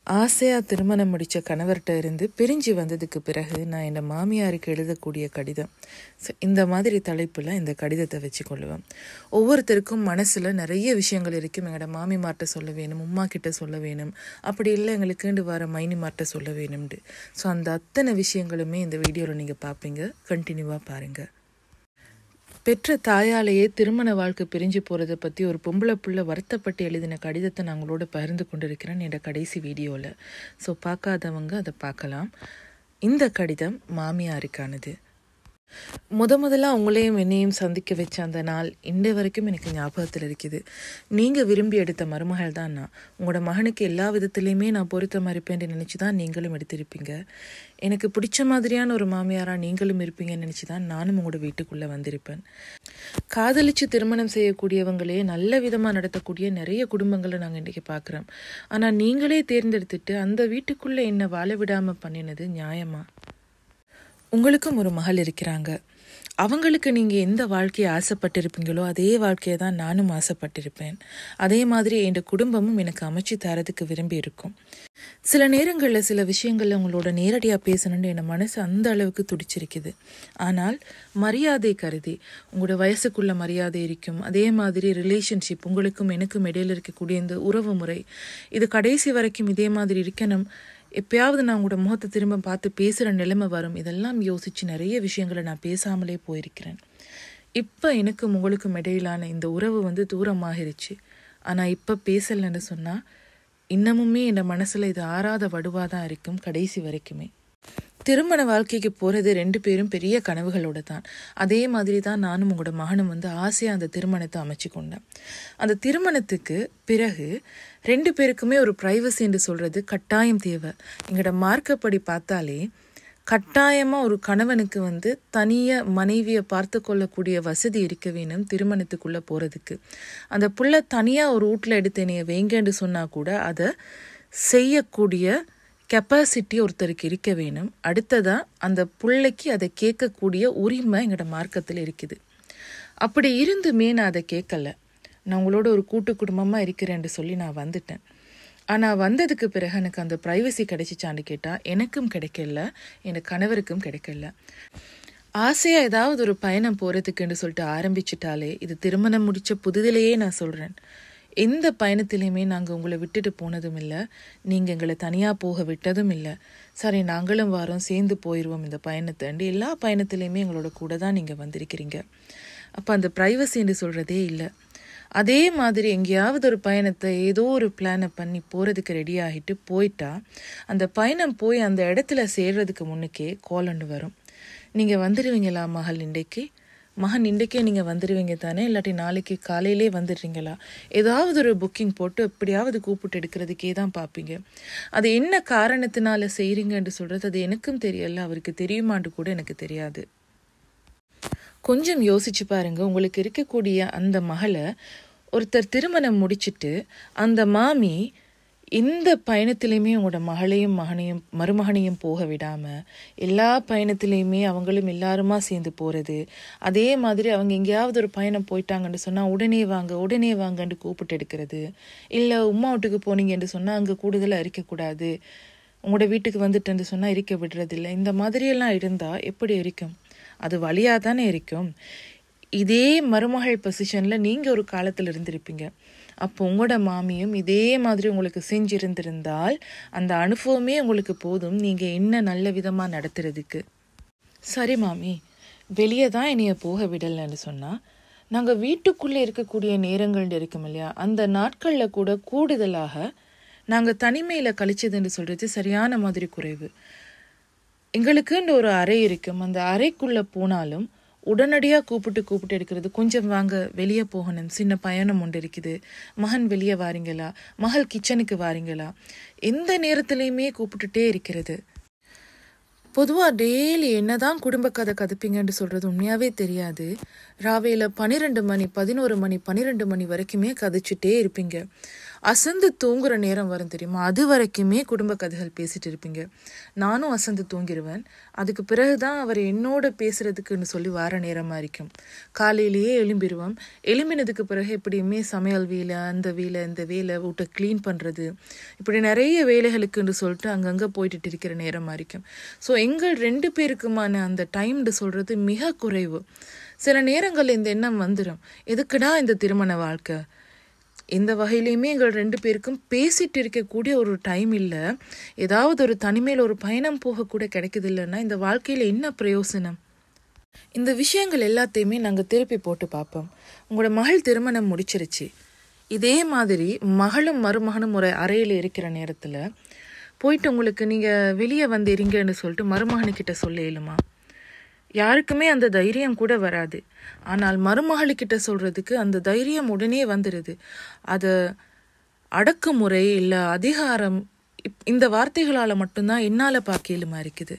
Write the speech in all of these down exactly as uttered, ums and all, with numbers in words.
ஆசையாக திருமணம் முடித்த கணவர்கிட்ட இருந்து பிரிஞ்சு வந்ததுக்கு பிறகு நான் என் மாமியாருக்கு எழுதக்கூடிய கடிதம். ஸோ இந்த மாதிரி தலைப்பில் இந்த கடிதத்தை வச்சு கொள்ளுவேன். ஒவ்வொருத்தருக்கும் மனசில் நிறைய விஷயங்கள் இருக்கும். எங்களோட மாமிமார்ட்ட சொல்ல வேணும், உமா கிட்ட சொல்ல வேணும், அப்படி இல்லை எங்களுக்குண்டு வர மைனிமார்ட்ட சொல்ல வேணும்ண்டு. ஸோ அந்த அத்தனை விஷயங்களுமே இந்த வீடியோவில் நீங்கள் பார்ப்பீங்க. கண்டினியூவாக பாருங்கள். பெற்ற தாயாலேயே திருமண வாழ்க்கை பிரிஞ்சு போகிறத பற்றி ஒரு பொம்பளை புள்ள வருத்தப்பட்டு எழுதின கடிதத்தை நான் உங்களோட பகிர்ந்து கொண்டு இருக்கிறேன் என்னோட கடைசி வீடியோவில். ஸோ பார்க்காதவங்க அதை பார்க்கலாம். இந்த கடிதம் மாமியாருக்கானது. முத முதலாக உங்களையும் என்னையும் சந்திக்க வச்ச அந்த நாள் இன்றைய வரைக்கும் எனக்கு ஞாபகத்தில் இருக்குது. நீங்கள் விரும்பி எடுத்த மருமகள் தான் நான். உங்களோட மகனுக்கு எல்லா விதத்துலேயுமே நான் பொருத்தமாக இருப்பேன்னு நினச்சி தான் நீங்களும் எடுத்திருப்பீங்க. எனக்கு பிடிச்ச மாதிரியான ஒரு மாமியாராக நீங்களும் இருப்பீங்கன்னு நினச்சி தான் நானும் உங்களோட வீட்டுக்குள்ளே வந்திருப்பேன். காதலிச்சு திருமணம் செய்யக்கூடியவங்களே நல்ல விதமாக நடத்தக்கூடிய நிறைய குடும்பங்களை நாங்கள் இன்றைக்கி பார்க்குறோம். ஆனால் நீங்களே தேர்ந்தெடுத்துட்டு அந்த வீட்டுக்குள்ளே என்னை வாழ விடாமல் பண்ணினது நியாயமா? உங்களுக்கும் ஒரு மகள் இருக்கிறாங்க. அவங்களுக்கு நீங்கள் எந்த வாழ்க்கையை ஆசைப்பட்டிருப்பீங்களோ அதே வாழ்க்கையை தான் நானும் ஆசைப்பட்டிருப்பேன். அதே மாதிரி என் குடும்பமும் எனக்கு அமைச்சு தரதுக்கு விரும்பி இருக்கும். சில நேரங்களில் சில விஷயங்களில் உங்களோட நேரடியாக பேசணுன்னு என் மனசு அந்த அளவுக்கு துடிச்சிருக்குது. ஆனால் மரியாதை கருதி, உங்களோட வயசுக்குள்ள மரியாதை இருக்கும். அதே மாதிரி ரிலேஷன்ஷிப் உங்களுக்கும் எனக்கும் இடையில் இருக்கக்கூடிய இந்த உறவு முறை இது கடைசி வரைக்கும் இதே மாதிரி இருக்கணும். எப்பயாவது நான் உங்களோட முகத்தை திரும்ப பார்த்து பேசுகிற நிலைமை வரும். இதெல்லாம் யோசித்து நிறைய விஷயங்களை நான் பேசாமலே போயிருக்கிறேன். இப்போ எனக்கும் உங்களுக்கும் இடையிலான இந்த உறவு வந்து தூரமாகிருச்சு. ஆனால் இப்போ பேசலைன்னு சொன்னால் இன்னமுமே என் மனசில் இது ஆறாத வடுவாக தான் இருக்கும் கடைசி வரைக்குமே. திருமண வாழ்க்கைக்கு போகிறது ரெண்டு பேரும் பெரிய கனவுகளோடு தான். அதே மாதிரி தான் நானும் உங்களோட மகனும் வந்து ஆசையாக அந்த திருமணத்தை அமைச்சு கொண்டேன். அந்த திருமணத்துக்கு பிறகு ரெண்டு பேருக்குமே ஒரு ப்ரைவசி என்று சொல்கிறது கட்டாயம் தேவை. எங்களோட மார்க்கப்படி பார்த்தாலே கட்டாயமாக ஒரு கணவனுக்கு வந்து தனியாக மனைவியை பார்த்து கொள்ளக்கூடிய வசதி இருக்க வேணும் திருமணத்துக்குள்ளே போகிறதுக்கு. அந்த புள்ள தனியாக ஒரு வீட்டில் எடுத்து என்னைய வைங்கன்னு சொன்னால் கூட அதை செய்யக்கூடிய கெப்பாசிட்டி ஒருத்தருக்கு இருக்க வேணும். அடுத்ததாக அந்த பிள்ளைக்கு அதை கேட்கக்கூடிய உரிமை எங்களோட மார்க்கத்தில் இருக்குது. அப்படி இருந்துமே நான் அதை கேட்கல. நான் உங்களோட ஒரு கூட்டு குடும்பமாக இருக்கிறேன்னு சொல்லி நான் வந்துட்டேன். ஆனால் வந்ததுக்கு பிறகு எனக்கு அந்த ப்ரைவசி கிடைச்சிச்சான்னு கேட்டால் எனக்கும் கிடைக்கல, எனக்கு கணவருக்கும் கிடைக்கல. ஆசையாக ஏதாவது ஒரு பயணம் போகிறதுக்குன்னு சொல்லிட்டு ஆரம்பிச்சிட்டாலே, இது திருமணம் முடித்த புதுதிலேயே நான் சொல்கிறேன், எந்த பயணத்திலையுமே நாங்கள் உங்களை விட்டுட்டு போனதும் இல்லை, நீங்கள் எங்களை தனியாக போக விட்டதும் இல்லை. சரி நாங்களும் வாரம் சேர்ந்து போயிடுவோம் இந்த பயணத்தை. எல்லா பயணத்திலையுமே எங்களோட கூட தான் நீங்கள் வந்திருக்கிறீங்க. அப்போ அந்த ப்ரைவசின்னு சொல்கிறதே இல்லை. அதே மாதிரி எங்கேயாவது ஒரு பயணத்தை ஏதோ ஒரு பிளானை பண்ணி போகிறதுக்கு ரெடி ஆகிட்டு போயிட்டா அந்த பயணம் போய் அந்த இடத்துல சேர்றதுக்கு முன்னுக்கே கோலண்டு வரும். நீங்கள் வந்துடுவீங்களா மகள் இன்றைக்கு? மகன் இன்றைக்கே நீங்கள் வந்துடுவீங்க தானே, இல்லாட்டி நாளைக்கு காலையிலே வந்துடுறீங்களா? ஏதாவது ஒரு புக்கிங் போட்டு எப்படியாவது கூப்பிட்டு எடுக்கிறதுக்கே தான் பார்ப்பீங்க. அது என்ன காரணத்தினால செய்கிறீங்கன்னு சொல்கிறது அது எனக்கும் தெரியல, அவருக்கு தெரியுமான்னு கூட எனக்கு தெரியாது. கொஞ்சம் யோசிச்சு பாருங்க. உங்களுக்கு இருக்கக்கூடிய அந்த மகளை ஒருத்தர் திருமணம் முடிச்சுட்டு அந்த மாமி எந்த பயணத்திலையுமே உங்களோட மகளையும் மகனையும் மருமகனையும் போக விடாமல் எல்லா பயணத்திலையுமே அவங்களும் எல்லாருமா சேர்ந்து போகிறது. அதே மாதிரி அவங்க எங்கேயாவது ஒரு பயணம் போயிட்டாங்கன்னு சொன்னால் உடனே வாங்க உடனே வாங்கன்னு கூப்பிட்டு எடுக்கிறது. இல்லை உம்மா வீட்டுக்கு போனீங்கன்னு சொன்னால் அங்கே கூடுதலாக இருக்கக்கூடாது, உங்களோட வீட்டுக்கு வந்துட்டுன்னு சொன்னால் இருக்க விடுறதில்லை. இந்த மாதிரியெல்லாம் இருந்தால் எப்படி இருக்கும்? அது வழியாக தானே இருக்கும். இதே மருமகள் பொசிஷனில் நீங்கள் ஒரு காலத்தில் இருந்திருப்பீங்க. அப்போ உங்களோட மாமியும் இதே மாதிரி உங்களுக்கு செஞ்சிருந்திருந்தால் அந்த அனுபவமே உங்களுக்கு போதும் நீங்கள் என்ன நல்ல விதமாக நடத்துறதுக்கு. சரி மாமி, வெளியே தான் என்னைய போக விடலைன்னு சொன்னால் நாங்கள் வீட்டுக்குள்ளே இருக்கக்கூடிய நேரங்கள் இருக்கும் இல்லையா, அந்த நாட்களில் கூட கூடுதலாக நாங்கள் தனிமையில் கழிச்சதுன்னு சொல்கிறது சரியான மாதிரி குறைவு. எங்களுக்குன்னு ஒரு அறை இருக்கும். அந்த அறைக்குள்ளே போனாலும் உடனடியாக கூப்பிட்டு கூப்பிட்டு எடுக்கிறது. கொஞ்சம் வாங்க வெளியே போகணும், சின்ன பயணம் ஒன்று இருக்குது, மகன் வெளியே வாரீங்களா, மகள் கிச்சனுக்கு வாரீங்களா, எந்த நேரத்துலையுமே கூப்பிட்டுட்டே இருக்கிறது. பொதுவாக டெய்லி என்ன தான் குடும்ப கதை கதைப்பீங்கன்னு சொல்கிறது உண்மையாகவே தெரியாது. ராவையில் பன்னிரெண்டு மணி பதினோரு மணி பன்னிரெண்டு மணி வரைக்குமே கதைச்சிட்டே இருப்பீங்க. அசந்து தூங்குற நேரம் வரும் தெரியுமா, அது வரைக்குமே குடும்ப கதைகள் பேசிட்டு இருப்பீங்க. நானும் அசந்து தூங்கிடுவேன். அதுக்கு பிறகுதான் அவர் என்னோட பேசுறதுக்குன்னு சொல்லி வர நேரமா இருக்கும். காலையிலேயே எழும்பிடுவோம். எழும்பினதுக்கு பிறகு எப்படியுமே சமையல் வேலை, அந்த வேலை, இந்த வேலை, வீட்டை க்ளீன் பண்றது, இப்படி நிறைய வேலைகளுக்குன்னு சொல்லிட்டு அங்கங்க போயிட்டு இருக்கிற நேரமா இருக்கும். ஸோ எங்கள் ரெண்டு பேருக்குமான அந்த டைம்னு சொல்றது மிக குறைவு. சில நேரங்கள் இந்த எண்ணம் வந்துடும், எதுக்குடா இந்த திருமண வாழ்க்கை, இந்த வகையிலையுமே எங்கள் ரெண்டு பேருக்கும் பேசிட்டு இருக்கக்கூடிய ஒரு டைம் இல்லை. ஏதாவது ஒரு தனிமையில் ஒரு பயணம் போகக்கூட கிடைக்குது இல்லைன்னா இந்த வாழ்க்கையில் என்ன பிரயோசனம்? இந்த விஷயங்கள் எல்லாத்தையுமே நாங்கள் திருப்பி போட்டு பார்ப்போம். உங்களோட மகள் திருமணம் முடிச்சிருச்சு, இதே மாதிரி மகளும் மருமகனும் ஒரு அறையில் இருக்கிற நேரத்தில் போயிட்டு உங்களுக்கு நீங்கள் வெளியே வந்து இருங்கன்னு சொல்லிட்டு மருமகனுக்கிட்ட சொல்ல இயலுமா? யாருக்குமே அந்த தைரியம் கூட வராது. ஆனால் மருமகளுக்கிட்ட சொல்றதுக்கு அந்த தைரியம் உடனே வந்துடுது. அது அடக்குமுறை இல்லை அதிகாரம், இந்த வார்த்தைகளால் மட்டும்தான் என்னால் பார்க்கலுமா இருக்குது.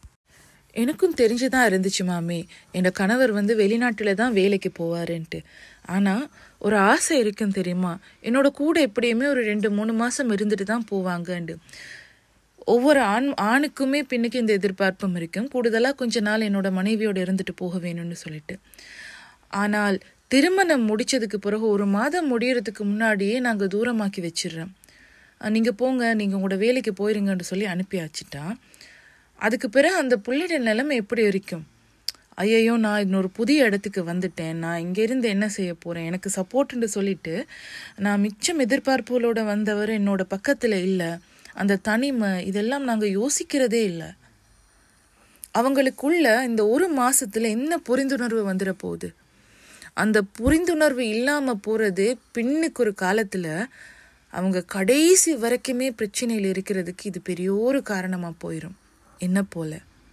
எனக்கும் தெரிஞ்சுதான் இருந்துச்சு மாமி, என்னோட கணவர் வந்து வெளிநாட்டில் தான் வேலைக்கு போவாருன்ட்டு. ஆனால் ஒரு ஆசை இருக்குன்னு தெரியுமா, என்னோட கூட எப்படியுமே ஒரு ரெண்டு மூணு மாதம் இருந்துட்டு தான் போவாங்கன்ட்டு. ஒவ்வொரு ஆண் ஆணுக்குமே பின்னுக்கு இந்த எதிர்பார்ப்பும் இருக்கும், கூடுதலாக கொஞ்ச நாள் என்னோட மனைவியோடு இருந்துட்டு போக வேணும்னு சொல்லிட்டு. ஆனால் திருமணம் முடிச்சதுக்கு பிறகு ஒரு மாதம் முடியறதுக்கு முன்னாடியே நாங்கள் தூரமாக்கி வச்சிடுறோம். நீங்கள் போங்க, நீங்கள் உங்களோட வேலைக்கு போயிருங்கன்னு சொல்லி அனுப்பியாச்சுட்டா அதுக்கு பிறகு அந்த பிள்ளையோட நிலைமை எப்படி இருக்கும்? ஐயையோ, நான் இன்னொரு புதிய இடத்துக்கு வந்துட்டேன், நான் இங்கேருந்து என்ன செய்ய போகிறேன், எனக்கு சப்போர்ட்டுன்னு சொல்லிட்டு நான் மிச்சம் எதிர்பார்ப்புகளோட வந்தவர் என்னோட பக்கத்தில் இல்லை, அந்த தனிமை, இதெல்லாம் நாங்கள் யோசிக்கிறதே இல்லை. அவங்களுக்குள்ள இந்த ஒரு மாசத்துல என்ன புரிந்துணர்வு வந்துட போகுது? அந்த புரிந்துணர்வு இல்லாமல் போகிறது பின்னுக்கு ஒரு காலத்தில் அவங்க கடைசி வரைக்குமே பிரச்சனையில் இருக்கிறதுக்கு இது பெரிய ஒரு காரணமாக போயிடும். என்ன போல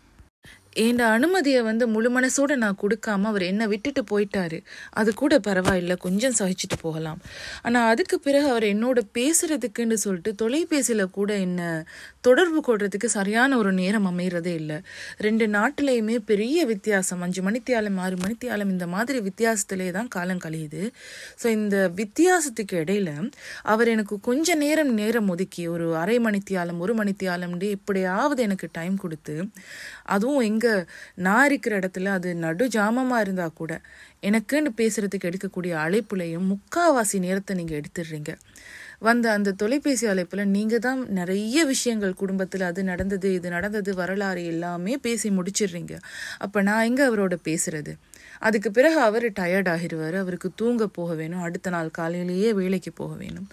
என் அனுமதியை வந்து முழு மனசோட நான் கொடுக்காம அவர் என்னை விட்டுட்டு போயிட்டாரு, அது கூட பரவாயில்ல, கொஞ்சம் சகிச்சுட்டு போகலாம். ஆனால் அதுக்கு பிறகு அவர் என்னோட பேசுறதுக்குன்னு சொல்லிட்டு தொலைபேசியில் கூட என்னை தொடர்பு கொள்றதுக்கு சரியான ஒரு நேரம் அமைகிறதே இல்லை. ரெண்டு நாட்டிலையுமே பெரிய வித்தியாசம், அஞ்சு மணித்தியாலம் ஆறு மணித்தியாலம் இந்த மாதிரி வித்தியாசத்திலே தான் காலம் கழியுது. ஸோ இந்த வித்தியாசத்துக்கு இடையில அவர் எனக்கு கொஞ்ச நேரம் நேரம் ஒதுக்கி ஒரு அரை மணித்தியாலம் ஒரு மணித்தியாலம்னு எப்படியாவது எனக்கு டைம் கொடுத்து, அதுவும் எங்க நான் இருக்கிற இடத்துல அது நடு ஜாமமா இருந்தா கூட எனக்குன்னு பேசுறதுக்கு எடுக்கக்கூடிய அழைப்புலையும் முக்காவாசி நேரத்தை நீங்க எடுத்துடுறீங்க. வந்த அந்த தொலைபேசி அழைப்புல நீங்க தான் நிறைய விஷயங்கள், குடும்பத்துல அது நடந்தது இது நடந்தது வரலாறு எல்லாமே பேசி முடிச்சிடுறீங்க. அப்ப நான் எங்க அவரோட பேசுறது? அதுக்கு பிறகு அவர் டயர்ட் ஆகிடுவாரு, அவருக்கு தூங்க போக வேணும், அடுத்த நாள் காலையிலேயே வேலைக்கு போக வேணும்.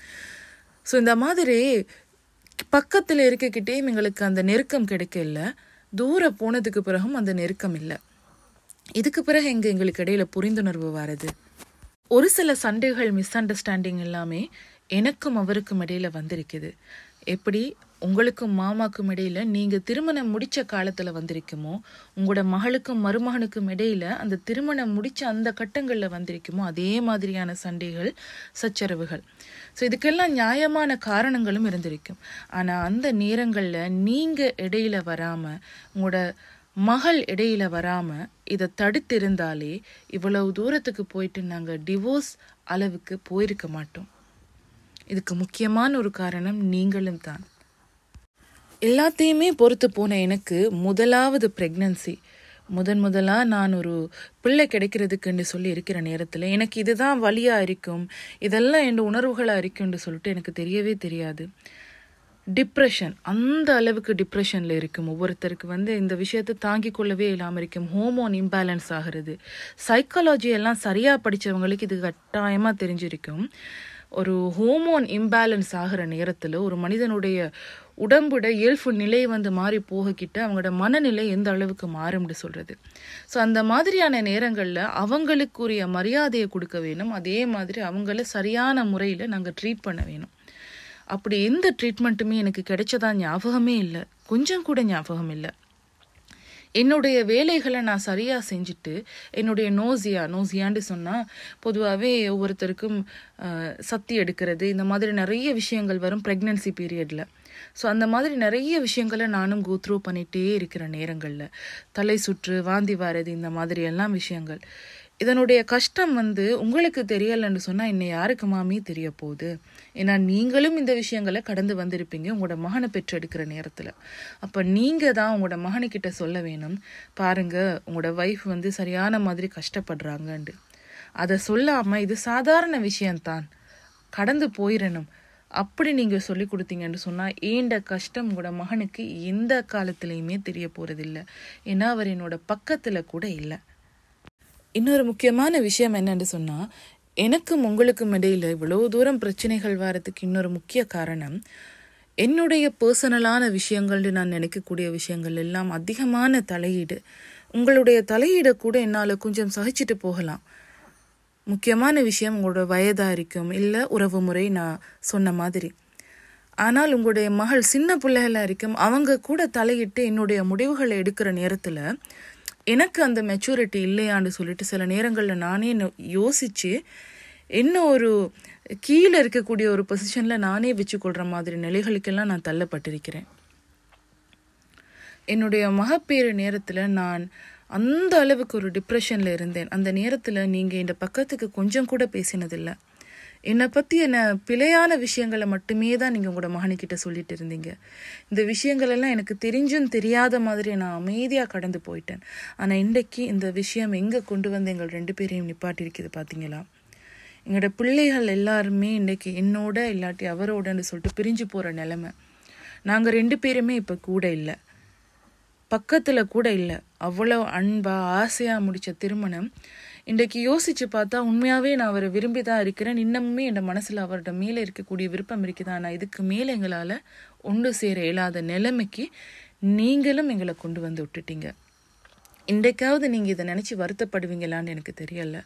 ஸோ இந்த மாதிரி பக்கத்துல இருக்கக்கிட்டேயும் எங்களுக்கு அந்த நெருக்கம் கிடைக்கல, தூரம் போனதுக்கு பிறகும் அந்த நெருக்கம் இல்லை. இதுக்கு பிறகு எங்க எங்களுக்கு இடையில புரிந்துணர்வு வர்றது? ஒரு சில சண்டைகள், மிஸ் அண்டர்ஸ்டாண்டிங் எல்லாமே எனக்கும் அவருக்கும் இடையில வந்திருக்குது. எப்படி உங்களுக்கும் மாமாக்கும் இடையில நீங்க திருமணம் முடிச்ச காலத்துல வந்திருக்குமோ, உங்களோட மகளுக்கும் மருமகனுக்கும் இடையில அந்த திருமணம் முடிச்ச அந்த கட்டங்கள்ல வந்திருக்குமோ, அதே மாதிரியான சண்டைகள், சச்சரவுகள். ஸோ இதுக்கெல்லாம் நியாயமான காரணங்களும் இருந்திருக்கும். ஆனா அந்த நேரங்கள்ல நீங்க இடையில வராம, உங்களோட மகள் இடையில வராம இதை தடுத்து இருந்தாலே இவ்வளவு தூரத்துக்கு போயிட்டு நாங்க டிவோர்ஸ் அளவுக்கு போயிருக்க மாட்டோம். இதுக்கு முக்கியமான ஒரு காரணம் நீங்களும் தான். எல்லாத்தையுமே பொறுத்து போன எனக்கு முதலாவது பிரெக்னன்சி, முதன் முதலாக நான் ஒரு பிள்ளை கிடைக்கிறதுக்குன்னு சொல்லி இருக்கிற நேரத்தில் எனக்கு இதுதான் வழியாக இருக்கும், இதெல்லாம் என் உணர்வுகளாக இருக்குன்னு சொல்லிட்டு எனக்கு தெரியவே தெரியாது. டிப்ரெஷன், அந்த அளவுக்கு டிப்ரெஷனில் இருக்கும். ஒவ்வொருத்தருக்கு வந்து இந்த விஷயத்தை தாங்கி கொள்ளவே இல்லாமல் இருக்கும். ஹோமோன் இம்பேலன்ஸ் ஆகிறது. சைக்காலஜி எல்லாம் சரியாக படித்தவங்களுக்கு இது கட்டாயமாக தெரிஞ்சிருக்கும். ஒரு ஹோமோன் இம்பேலன்ஸ் ஆகிற நேரத்தில் ஒரு மனிதனுடைய உடம்புட இயல்பு நிலை வந்து மாறி போகக்கிட்ட அவங்களோட மனநிலை எந்த அளவுக்கு மாறும்னு சொல்கிறது. ஸோ அந்த மாதிரியான நேரங்களில் அவங்களுக்குரிய மரியாதையை கொடுக்க வேணும், அதே மாதிரி அவங்கள சரியான முறையில் நாங்கள் ட்ரீட் பண்ண வேணும். அப்படி எந்த ட்ரீட்மெண்ட்டுமே எனக்கு கிடைச்சதா ஞாபகமே இல்லை, கொஞ்சம் கூட ஞாபகம் இல்லை. என்னுடைய வேலைகளை நான் சரியாக செஞ்சுட்டு என்னுடைய நோசியா நோசியான்னு சொன்னால் பொதுவாகவே ஒவ்வொருத்தருக்கும் சத்தி எடுக்கிறது இந்த மாதிரி நிறைய விஷயங்கள் வரும் ப்ரெக்னன்சி பீரியடில். ஸோ அந்த மாதிரி நிறைய விஷயங்களை நானும் கோ த்ரூ பண்ணிகிட்டே இருக்கிற நேரங்களில் தலை சுற்று, வாந்தி வாரது, இந்த மாதிரி எல்லாம் விஷயங்கள் இதனுடைய கஷ்டம் வந்து உங்களுக்கு தெரியலைன்னு சொன்னால் இன்னும் யாருக்கு மாமி தெரிய போகுது? ஏன்னா நீங்களும் இந்த விஷயங்களை கடந்து வந்திருப்பீங்க உங்களோட மகனை பெற்றெடுக்கிற நேரத்தில். அப்போ நீங்கள் தான் உங்களோட மகனுக்கிட்ட சொல்ல வேணும், பாருங்க உங்களோட ஒய்ஃப் வந்து சரியான மாதிரி கஷ்டப்படுறாங்கண்டு. அதை சொல்லாமல் இது சாதாரண விஷயம்தான், கடந்து போயிடணும் அப்படி நீங்கள் சொல்லி கொடுத்தீங்கன்னு சொன்னால் ஏண்ட கஷ்டம் உங்களோட மகனுக்கு எந்த காலத்துலேயுமே தெரிய போகிறதில்லை. ஏன்னா அவர் என்னோட பக்கத்தில் கூட இல்லை. இன்னொரு முக்கியமான விஷயம் என்னன்னு சொன்னால், எனக்கும் உங்களுக்கும் இடையில் இவ்வளோ தூரம் பிரச்சனைகள் வரதுக்கு இன்னொரு முக்கிய காரணம், என்னுடைய பர்சனலான விஷயங்கள்னு நான் நினைக்கக்கூடிய விஷயங்கள் எல்லாம் அதிகமான தலையீடு. உங்களுடைய தலையீடை கூட என்னால் கொஞ்சம் சகிச்சுட்டு போகலாம். முக்கியமான விஷயம் உங்களோட வயதாக இருக்கும், இல்லை உறவு முறை நான் சொன்ன மாதிரி. ஆனால் உங்களுடைய மகள் சின்ன பிள்ளைகளாக இருக்கும், அவங்க கூட தலையிட்டு என்னுடைய முடிவுகளை எடுக்கிற நேரத்தில் எனக்கு அந்த மெச்சூரிட்டி இல்லையான்னு சொல்லிட்டு சில நேரங்களில் நானே யோசித்து என்ன ஒரு கீழே இருக்கக்கூடிய ஒரு பொசிஷனில் நானே வச்சுக்கொள்கிற மாதிரி நிலைகளுக்கெல்லாம் நான் தள்ளப்பட்டிருக்கிறேன். என்னுடைய மகப்பேறு நேரத்தில் நான் அந்த அளவுக்கு ஒரு டிப்ரெஷனில் இருந்தேன். அந்த நேரத்தில் நீங்கள் இந்த பக்கத்துக்கு கொஞ்சம் கூட பேசினதில்லை. என்னை பற்றி என்ன பிழையான விஷயங்களை மட்டுமே தான் நீங்கள் உங்களோட மகனுக்கிட்ட சொல்லிட்டு இருந்தீங்க. இந்த விஷயங்களெல்லாம் எனக்கு தெரிஞ்சும் தெரியாத மாதிரி நான் அமைதியாக கடந்து போயிட்டேன். ஆனால் இன்றைக்கு இந்த விஷயம் எங்கே கொண்டு வந்து எங்கள் ரெண்டு பேரையும் நிப்பாட்டிருக்குது பார்த்தீங்களா? எங்களோட பிள்ளைகள் எல்லாருமே இன்றைக்கி என்னோட இல்லாட்டி அவரோடன்னு சொல்லிட்டு பிரிஞ்சு போகிற நிலைமை. நாங்கள் ரெண்டு பேருமே இப்போ கூட இல்லை, பக்கத்தில் கூட இல்லை. அவ்வளோ அன்பாக ஆசையாக முடித்த திருமணம் இன்றைக்கு யோசித்து பார்த்தா உண்மையாகவே நான் அவரை விரும்பி தான் இருக்கிறேன். இன்னமுமே என் மனசில் அவர்கிட்ட மேலே இருக்கக்கூடிய விருப்பம் இருக்குதா. ஆனால் இதுக்கு மேலே எங்களால் ஒன்று சேர இயலாத நிலைமைக்கு நீங்களும் எங்களை கொண்டு வந்து விட்டுட்டீங்க. இன்றைக்காவது நீங்கள் இதை நினச்சி வருத்தப்படுவீங்களான்னு எனக்கு தெரியலை.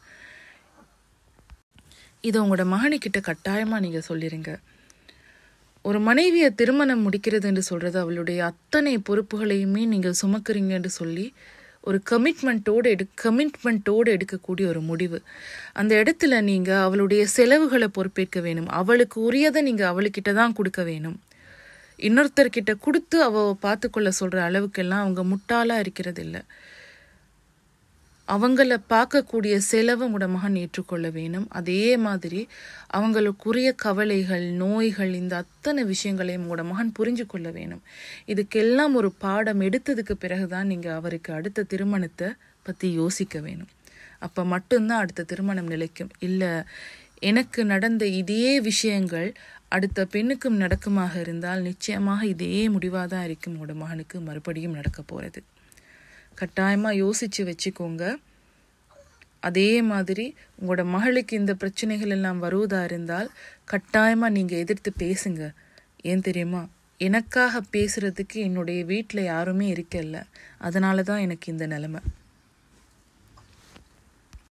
இதை உங்களோட மகனுக்கிட்ட கட்டாயமாக நீங்கள் சொல்லிடுங்க. ஒரு மனைவியை திருமணம் முடிக்கிறதுன்னு சொல்கிறது அவளுடைய அத்தனை பொறுப்புகளையுமே நீங்கள் சுமக்குறீங்கன்னு சொல்லி ஒரு கமிட்மெண்ட்டோடு எடு கமிட்மெண்ட்டோடு எடுக்கக்கூடிய ஒரு முடிவு. அந்த இடத்துல நீங்கள் அவளுடைய செலவுகளை பொறுப்பேற்க வேணும். அவளுக்கு உரியதை நீங்கள் அவளுக்கிட்ட தான் கொடுக்க வேணும். இன்னொருத்தர்கிட்ட கொடுத்து அவள் பார்த்துக்கொள்ள சொல்கிற அளவுக்கெல்லாம் அவங்க முட்டாளாக இருக்கிறது இல்லை. அவங்கள பார்க்கக்கூடிய செலவை உங்களோட மகன் ஏற்றுக்கொள்ள வேணும். அதே மாதிரி அவங்களுக்குரிய கவலைகள், நோய்கள், இந்த அத்தனை விஷயங்களையும் உங்களோட மகன் புரிஞ்சு கொள்ள வேணும். இதுக்கெல்லாம் ஒரு பாடம் எடுத்ததுக்கு பிறகுதான் நீங்கள் அவருக்கு அடுத்த திருமணத்தை பற்றி யோசிக்க வேணும். அப்போ மட்டும்தான் அடுத்த திருமணம் நிலைக்கும். இல்லை எனக்கு நடந்த இதே விஷயங்கள் அடுத்த பெண்ணுக்கும் நடக்குமாக இருந்தால் நிச்சயமாக இதே முடிவாக தான் இருக்கும் உங்களோட மகனுக்கு மறுபடியும் நடக்க போகிறது. கட்டாயமாக யோசித்து வச்சுக்கோங்க. அதே மாதிரி உங்களோட மகளுக்கு இந்த பிரச்சனைகள் எல்லாம் வருவதாக இருந்தால் கட்டாயமாக நீங்கள் எதிர்த்து பேசுங்க. ஏன் தெரியுமா, எனக்காக பேசுகிறதுக்கு என்னுடைய வீட்டில் யாருமே இருக்கல. அதனால தான் எனக்கு இந்த நிலைமை.